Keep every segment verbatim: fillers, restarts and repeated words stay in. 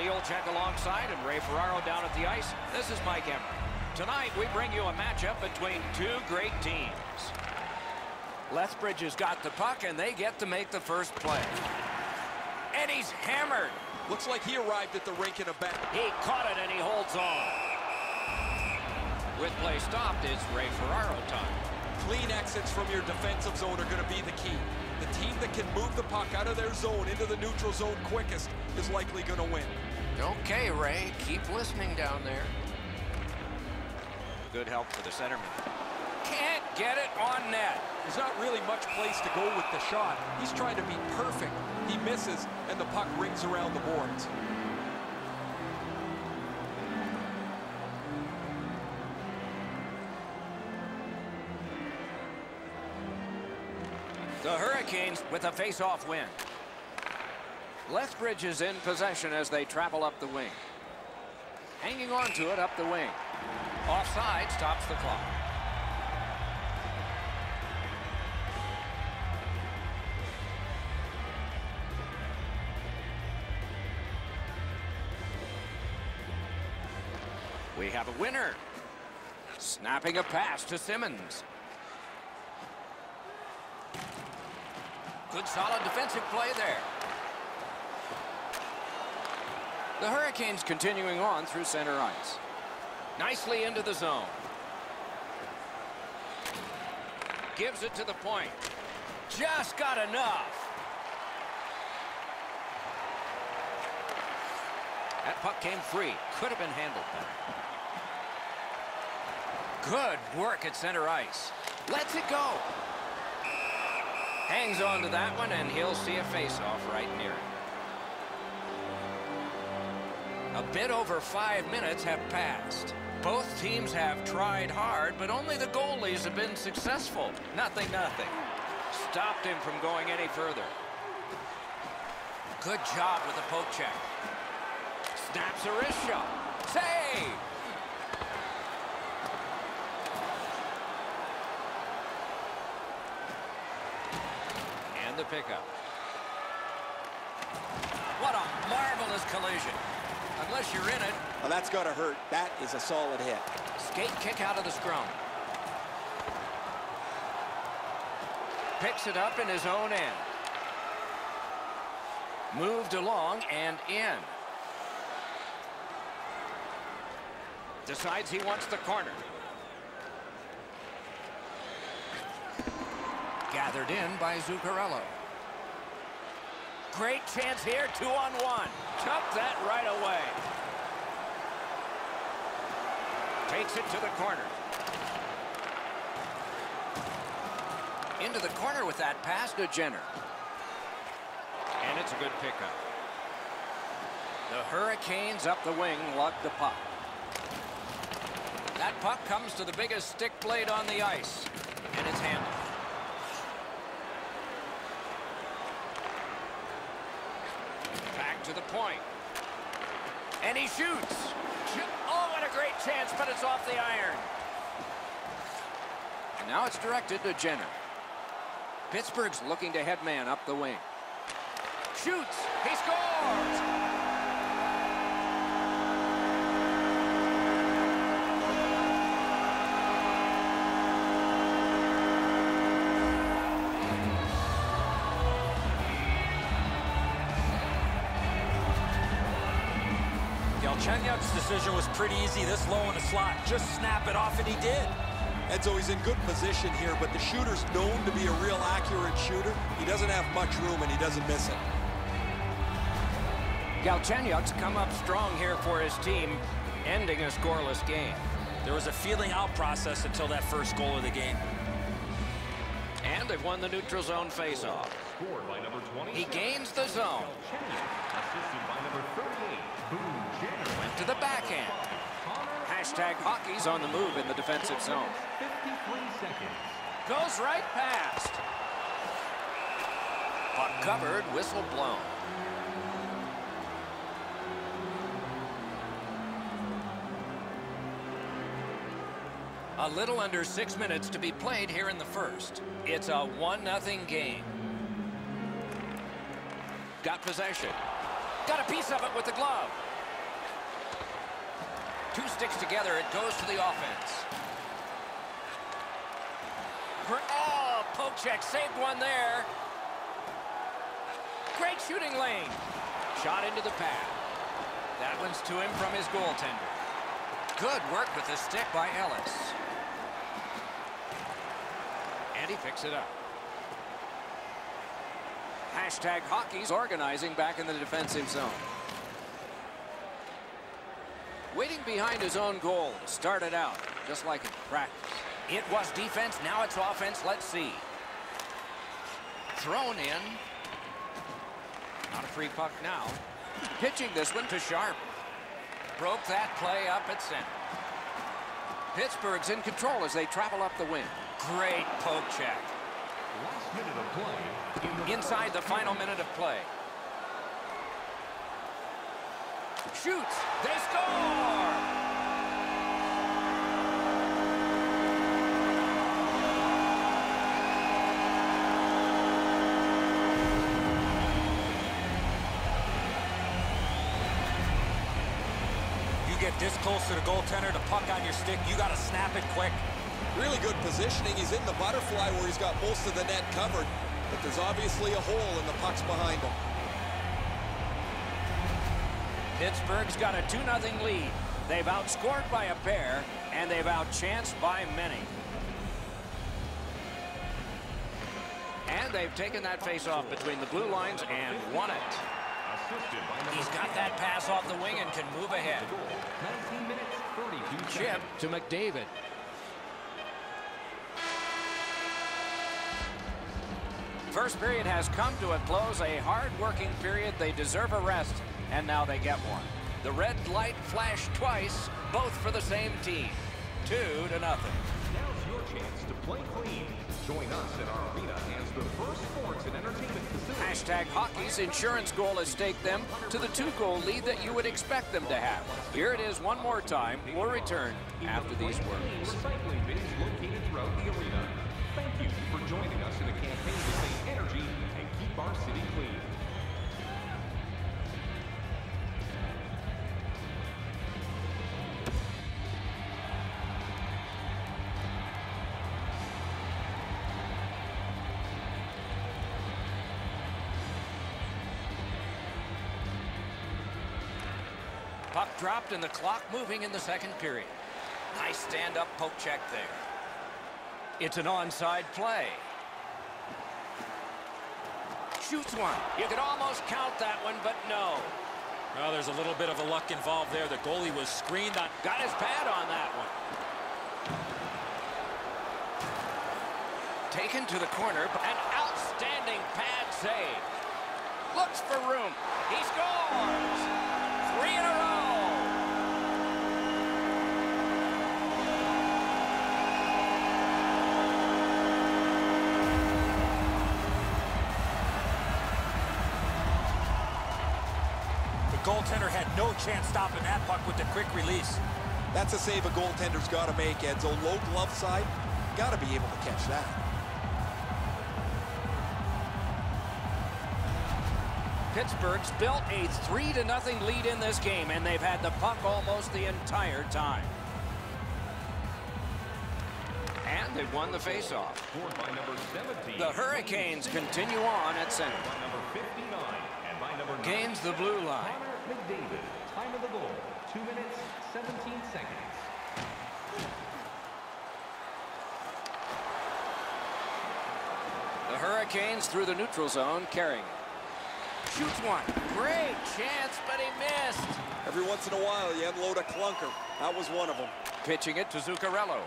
Eddie Olczyk alongside and Ray Ferraro down at the ice. This is Mike Emmer. Tonight we bring you a matchup between two great teams. Lethbridge has got the puck and they get to make the first play. Eddie's hammered. Looks like he arrived at the rink in a bat. He caught it and he holds on. With play stopped, it's Ray Ferraro time. Clean exits from your defensive zone are going to be the key. The team that can move the puck out of their zone into the neutral zone quickest is likely going to win. Okay, Ray, keep listening down there. Good help for the centerman. Can't get it on net. There's not really much place to go with the shot. He's trying to be perfect. He misses, and the puck rings around the boards. The Hurricanes with a face-off win. Lethbridge is in possession as they travel up the wing. Hanging on to it up the wing. Offside stops the clock. We have a winner. Snapping a pass to Simmons. Good solid defensive play there. The Hurricanes continuing on through center ice. Nicely into the zone. Gives it to the point. Just got enough. That puck came free. Could have been handled better. Good work at center ice. Lets it go. Hangs on to that one, and he'll see a face-off right near it. A bit over five minutes have passed. Both teams have tried hard, but only the goalies have been successful. Nothing, nothing. Stopped him from going any further. Good job with the poke check. Snaps a wrist shot. Save! And the pickup. What a marvelous collision. Unless you're in it. Well, that's got to hurt. That is a solid hit. Skate kick out of the scrum. Picks it up in his own end. Moved along and in. Decides he wants the corner. Gathered in by Zuccarello. Great chance here, two on one. Took that right away. Takes it to the corner. Into the corner with that pass to Jenner. And it's a good pickup. The Hurricanes up the wing lug the puck. That puck comes to the biggest stick blade on the ice. And it's handled. Back to the point. And he shoots. Oh, what a great chance, but it's off the iron. And now it's directed to Jenner. Pittsburgh's looking to head man up the wing. Shoots. He scores. Galchenyuk's decision was pretty easy this low in the slot. Just snap it off, and he did. Edzo, he's in good position here, but the shooter's known to be a real accurate shooter. He doesn't have much room, and he doesn't miss it. Galchenyuk's come up strong here for his team, ending a scoreless game. There was a feeling out process until that first goal of the game. And they've won the neutral zone faceoff. He gains the zone. Went to the backhand. Hashtag hockey's on the move in the defensive zone. Goes right past. Puck covered, whistle blown. A little under six minutes to be played here in the first. It's a one nothing game. Got possession. Got a piece of it with the glove. Two sticks together, it goes to the offense. Oh, poke check, saved one there. Great shooting lane. Shot into the pad. That one's to him from his goaltender. Good work with the stick by Ellis. And he picks it up. Hashtag hockey's organizing back in the defensive zone. Waiting behind his own goal. Started out just like in practice. It was defense, now it's offense. Let's see. Thrown in. Not a free puck now. Pitching this one to Sharp. Broke that play up at center. Pittsburgh's in control as they travel up the wing. Great poke check. Last minute of play. In the Inside the final minute of play. Shoots. They score! Get this close to the goaltender, the puck on your stick, you got to snap it quick. Really good positioning. He's in the butterfly where he's got most of the net covered, but there's obviously a hole and the puck's behind him. Pittsburgh's got a two nothing lead. They've outscored by a pair, and they've outchanced by many. And they've taken that face-off between the blue lines and won it. He's got that pass off the wing and can move ahead. nineteen minutes, thirty-two Chip seconds. to McDavid. First period has come to a close. A hard-working period. They deserve a rest, and now they get one. The red light flashed twice, both for the same team. Two to nothing. Now's your chance to play clean. Join us at our arena as the first sports and entertainment facility. Hashtag hockey's insurance goal has staked them to the two-goal lead that you would expect them to have. Here it is one more time. We'll return after these words. Recycling bins located throughout the arena. Thank you for joining us in a campaign to save energy and keep our city clean. Puck dropped and the clock moving in the second period. Nice stand-up poke check there. It's an onside play. Shoots one. You could almost count that one, but no. Well, there's a little bit of a luck involved there. The goalie was screened on. Got his pad on that one. Taken to the corner. An outstanding pad save. Looks for room. He scores. Three in a row. Goaltender had no chance stopping that puck with the quick release. That's a save a goaltender's got to make, Edzo. Low glove side, got to be able to catch that. Pittsburgh's built a three to nothing lead in this game, and they've had the puck almost the entire time. And they've won the faceoff. Scored by number seventeen. The Hurricanes continue on at center. By number fifty-nine and by number nine. Gains the blue line. Connor McDavid. Time of the goal, two minutes, seventeen seconds. The Hurricanes through the neutral zone, carrying it. Shoots one. Great chance, but he missed. Every once in a while, you unload a clunker. That was one of them. Pitching it to Zuccarello.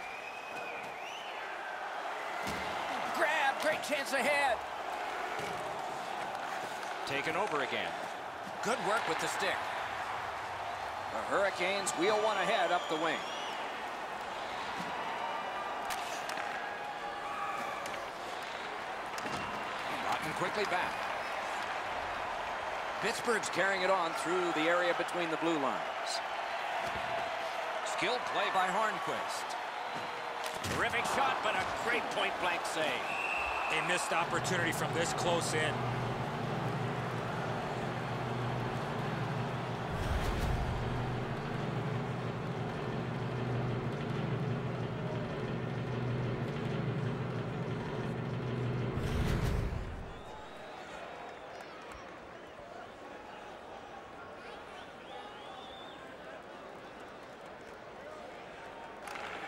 Grab, great chance ahead. Taken over again. Good work with the stick. The Hurricanes wheel one ahead up the wing. Rotten quickly back. Pittsburgh's carrying it on through the area between the blue lines. Skilled play by Hornquist. Terrific shot, but a great point-blank save. A missed opportunity from this close in.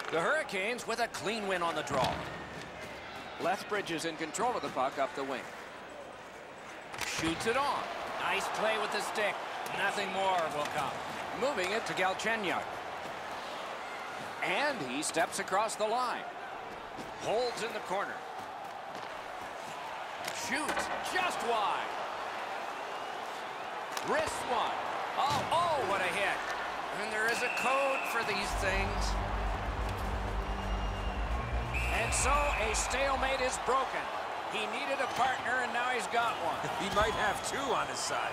The Hurricanes with a clean win on the draw. Lethbridge is in control of the puck up the wing. Shoots it on. Nice play with the stick. Nothing more will come. Moving it to Galchenyuk. And he steps across the line. Holds in the corner. Shoots just wide. Wrist one. Oh, oh, what a hit. And there is a code for these things. And so a stalemate is broken. He needed a partner, and now he's got one. He might have two on his side.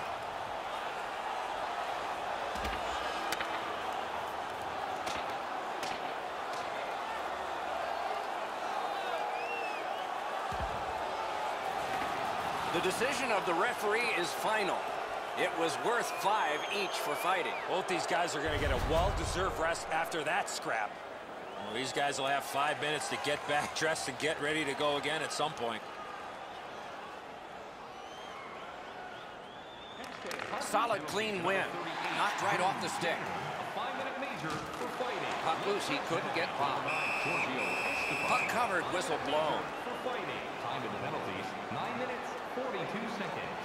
The decision of the referee is final. It was worth five each for fighting. Both these guys are going to get a well-deserved rest after that scrap. Well, these guys will have five minutes to get back dressed and get ready to go again at some point. Solid, clean win. Knocked right off the stick. A five-minute major for fighting. Puck loose, he couldn't get popped. Puck covered, whistle blown. For fighting. Time in the penalties, nine minutes, forty-two seconds.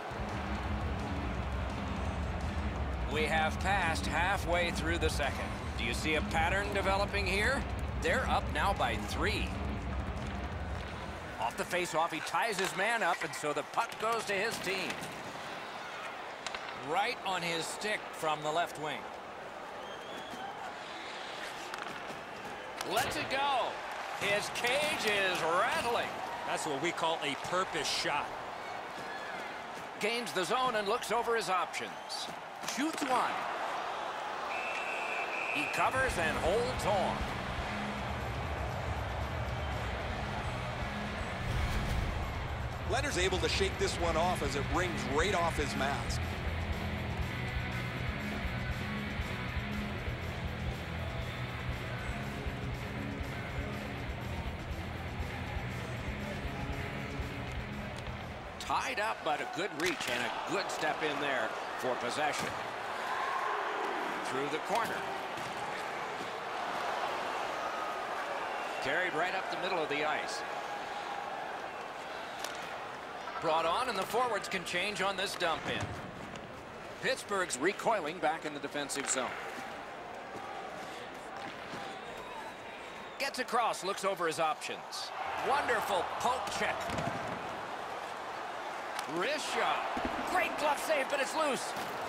We have passed halfway through the second. Do you see a pattern developing here? They're up now by three. Off the face-off, he ties his man up, and so the puck goes to his team. Right on his stick from the left wing. Lets it go. His cage is rattling. That's what we call a purpose shot. Gains the zone and looks over his options. Shoots one. He covers and holds on. Leonard's able to shake this one off as it rings right off his mask. Tied up, but a good reach and a good step in there for possession. Through the corner. Carried right up the middle of the ice. Brought on, and the forwards can change on this dump in. Pittsburgh's recoiling back in the defensive zone. Gets across, looks over his options. Wonderful poke check. Wrist shot. Great glove save, but it's loose.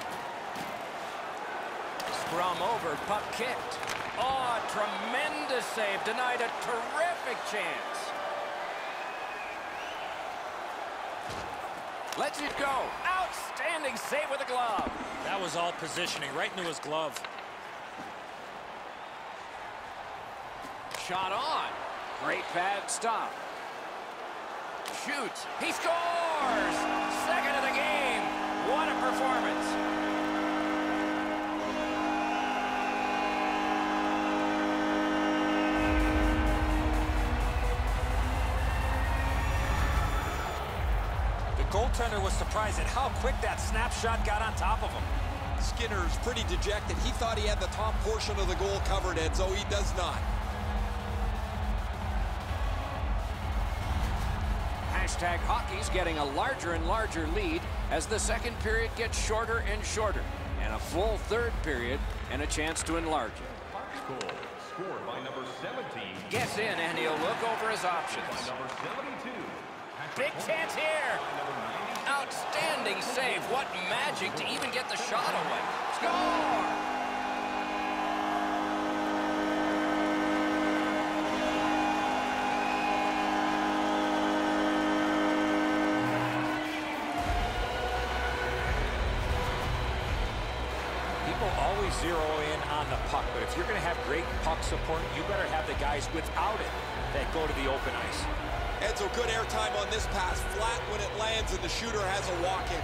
Scrum over, puck kicked. Oh, tremendous save. Denied a terrific chance. Lets it go. Outstanding save with a glove. That was all positioning, right into his glove. Shot on. Great pad stop. Shoots. He scores! Second of the game. What a performance. The goaltender was surprised at how quick that snapshot got on top of him. Skinner's pretty dejected. He thought he had the top portion of the goal covered, Edzo. He does not. Hashtag hockey's getting a larger and larger lead as the second period gets shorter and shorter, and a full third period and a chance to enlarge it. Goal scored by number seventeen. Gets in, and he'll look over his options. By number seventy-two. Big chance here. Outstanding save. What magic to even get the shot away. Score! Always zero in on the puck, but if you're going to have great puck support, you better have the guys without it that go to the open ice. Edzo, good airtime on this pass. Flat when it lands, and the shooter has a walk-in.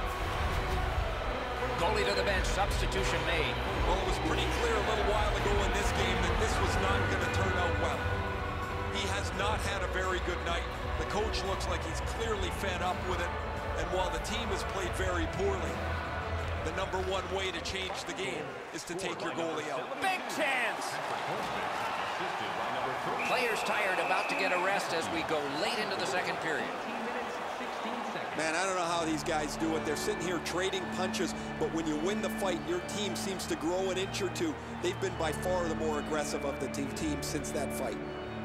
Goalie to the bench. Substitution made. Well, it was pretty clear a little while ago in this game that this was not going to turn out well. He has not had a very good night. The coach looks like he's clearly fed up with it, and while the team has played very poorly, the number one way to change the game is to take your goalie out. Big chance! assisted by number three. Players tired, about to get a rest as we go late into the second period. Man, I don't know how these guys do it. They're sitting here trading punches, but when you win the fight, your team seems to grow an inch or two. They've been by far the more aggressive of the two teams since that fight.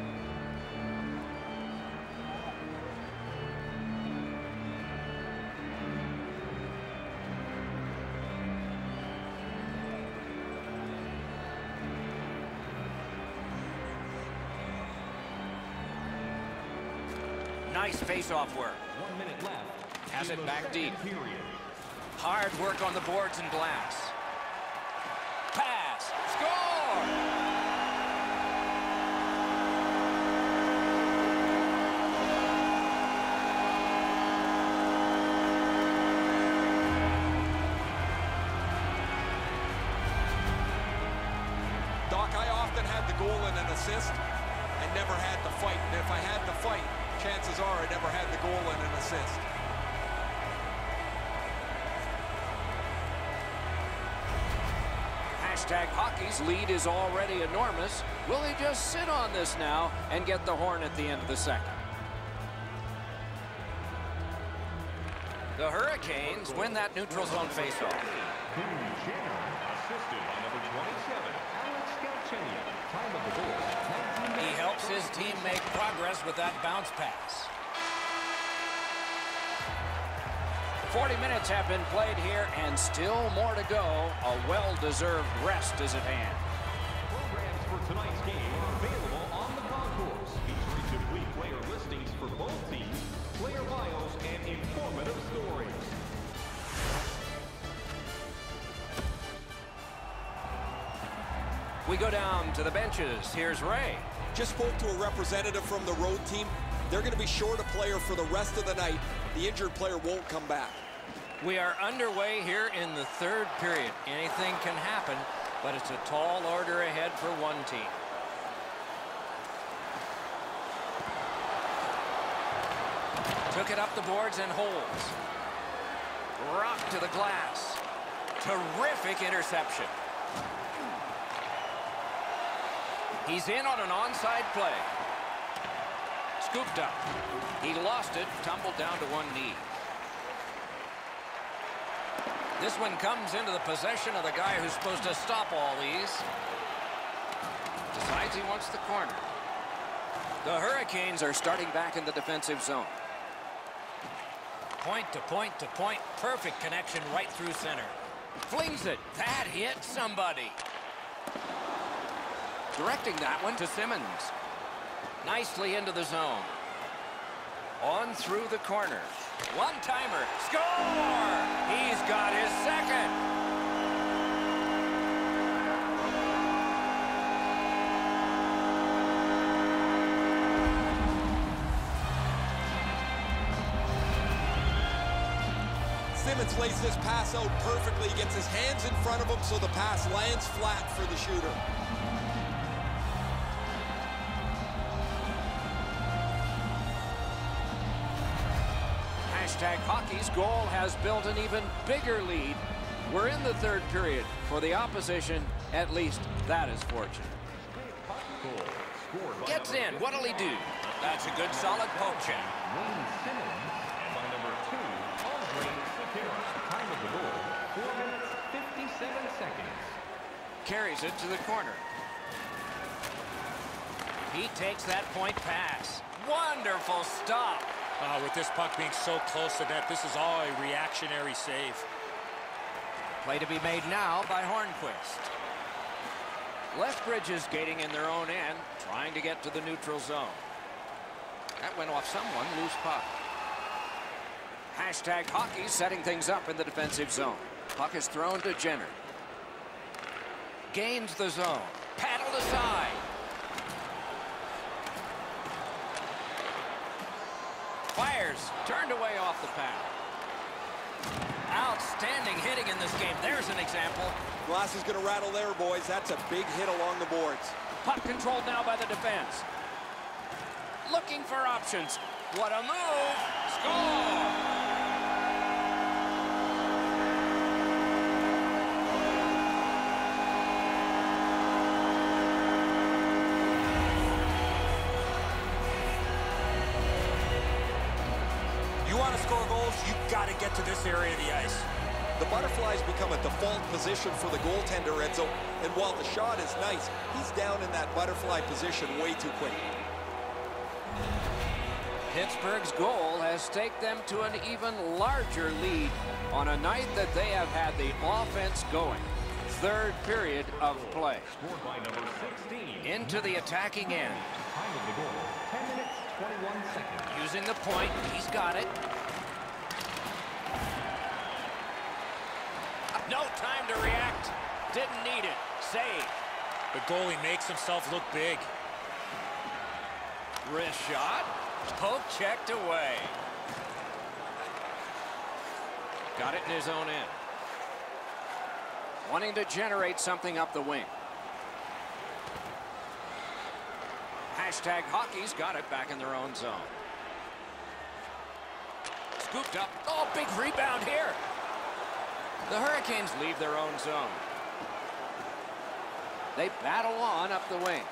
Nice face-off work. One minute left. Has in it the back second deep. Period. Hard work on the boards and glass. Pass. Score! Doc, I often had the goal and an assist. I never had the fight. And if I had the fight, chances are I never had the goal and an assist. Hashtag Hockey's lead is already enormous. Will he just sit on this now and get the horn at the end of the second? The Hurricanes win that neutral zone faceoff. Boone Jenner, assisted by number twenty-seven, Alex Galchenyuk. Time of the goal, nineteen He helps his team make progress with that bounce pass. forty minutes have been played here and still more to go. A well-deserved rest is at hand. Programs for tonight's game are available on the concourse, featuring complete player listings for both teams, player bios, and informative stories. We go down to the benches. Here's Ray. Just spoke to a representative from the road team. They're going to be short a player for the rest of the night. The injured player won't come back. We are underway here in the third period. Anything can happen, but it's a tall order ahead for one team. Took it up the boards and holds. Rock to the glass. Terrific interception. He's in on an onside play. Scooped up. He lost it, tumbled down to one knee. This one comes into the possession of the guy who's supposed to stop all these. Decides he wants the corner. The Hurricanes are starting back in the defensive zone. Point to point to point. Perfect connection right through center. Flings it. That hit somebody. Directing that one to Simmons. Nicely into the zone. On through the corner. One-timer. Score! He's got his second. Simmons lays this pass out perfectly. He gets his hands in front of him so the pass lands flat for the shooter. Hashtag Hockey's goal has built an even bigger lead. We're in the third period. For the opposition, at least that is fortunate. Gets in. What'll he do? That's a good solid poke check. Wayne Simmons, and by number two, Andre Sekera. Time of the goal, four minutes, fifty-seven seconds. Carries it to the corner. He takes that point pass. Wonderful stop. Uh, with this puck being so close to net, this is all a reactionary save. Play to be made now by Hornquist. Lethbridge is skating in their own end, trying to get to the neutral zone. That went off someone, loose puck. Hashtag Hockey setting things up in the defensive zone. Puck is thrown to Jenner. Gains the zone. Paddled aside. Fires. Turned away off the pad. Outstanding hitting in this game. There's an example. Glass is going to rattle there, boys. That's a big hit along the boards. Puck controlled now by the defense. Looking for options. What a move. Score! you've got to get to this area of the ice. The butterflies become a default position for the goaltender, Enzo, and while the shot is nice, he's down in that butterfly position way too quick. Pittsburgh's goal has taken them to an even larger lead on a night that they have had the offense going. Third period of play. Scored by number sixteen. Into the attacking end. Time of the goal, ten minutes, twenty-one seconds. Using the point, he's got it. No time to react. Didn't need it. Save. The goalie makes himself look big. Wrist shot. Poke checked away. Got it in his own end. Wanting to generate something up the wing. Hashtag Hockey's got it back in their own zone. Scooped up. Oh, big rebound here. The Hurricanes leave their own zone. They battle on up the wing.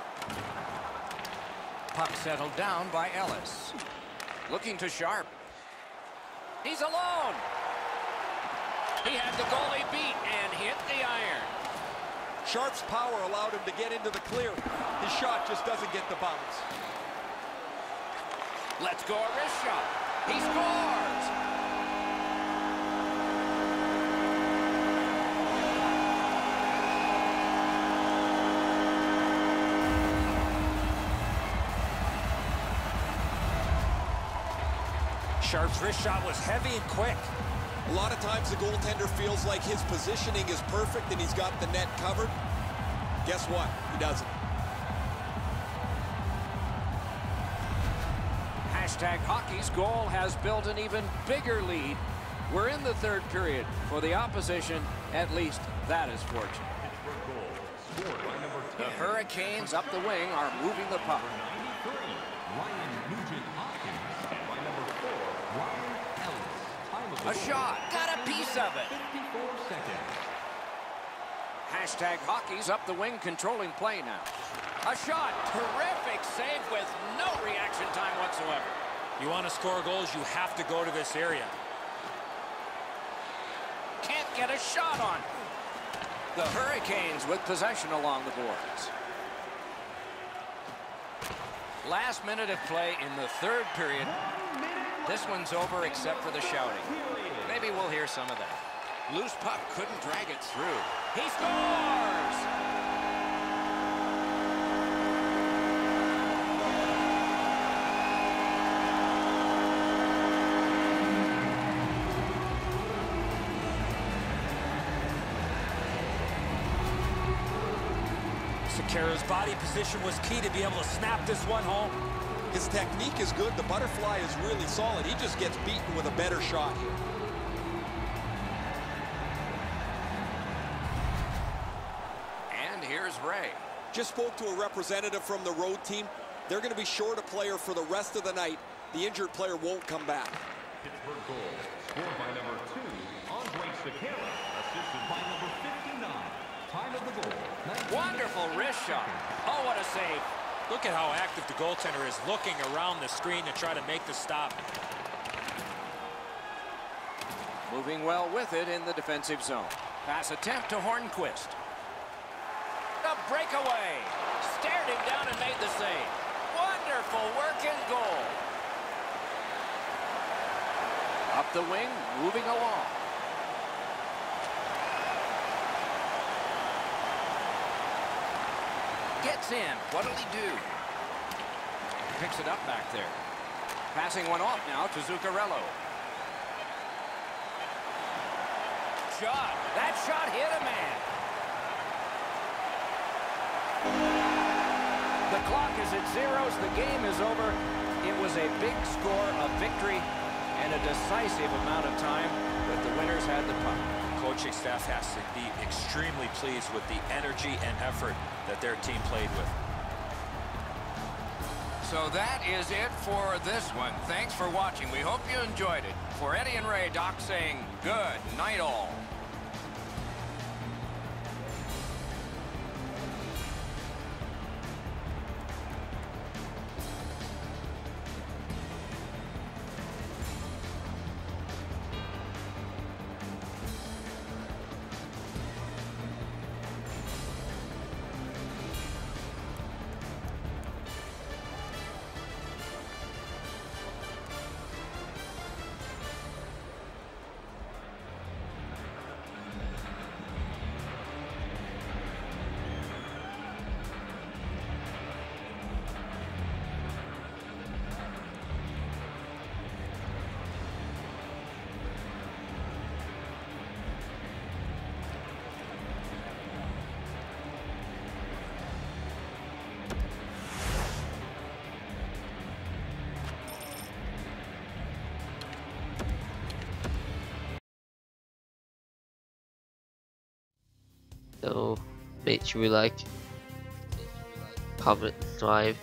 Puck settled down by Ellis. Looking to Sharp. He's alone. He had the goalie beat and hit the iron. Sharp's power allowed him to get into the clear. His shot just doesn't get the bounce. Let's go a wrist shot. He scores. Sharp's wrist shot was heavy and quick. A lot of times the goaltender feels like his positioning is perfect and he's got the net covered. Guess what? He doesn't. Hashtag Hockey's goal has built an even bigger lead. We're in the third period. For the opposition, at least that is fortunate. Pittsburgh goal, scored by number ten. The Hurricanes up the wing are moving the puck. ninety-three, Ryan Nugent-Hopkins. And by number four, Ryan Ellis. Time of the A goal, shot. Got a piece of it. fifty-four seconds. Hashtag Hockey's up the wing, controlling play now. A shot. Terrific save with no reaction time whatsoever. You want to score goals, you have to go to this area. Can't get a shot on. The Hurricanes with possession along the boards. Last minute of play in the third period. This one's over except for the shouting. Maybe we'll hear some of that. Loose puck, couldn't drag it through. He scores! Sekera's body position was key to be able to snap this one home. His technique is good. The butterfly is really solid. He just gets beaten with a better shot here. And here's Ray. Just spoke to a representative from the road team. They're going to be short a player for the rest of the night. The injured player won't come back. Pittsburgh goal, scored by number two, Andre Sekera, assisted by number fifty-nine. Time of the goal, Wonderful wrist shot. Oh, what a save. Look at how active the goaltender is, looking around the screen to try to make the stop. Moving well with it in the defensive zone. Pass attempt to Hornquist. A breakaway. Stared him down and made the save. Wonderful work and goal. Up the wing, moving along. Gets in. What'll he do? Picks it up back there. Passing one off now to Zuccarello. Shot. That shot hit a man. The clock is at zeros. The game is over. It was a big score, a victory, and a decisive amount of time that the winners had the puck. Coaching staff has to be extremely pleased with the energy and effort that their team played with. So that is it for this one. Thanks for watching. We hope you enjoyed it. For Eddie and Ray, Doc saying good night all. So make sure you like, comment, subscribe.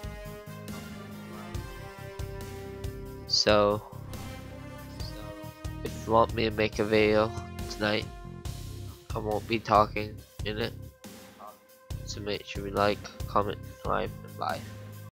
So if you want me to make a video tonight, I won't be talking in it. So make sure you like, comment, subscribe, and bye.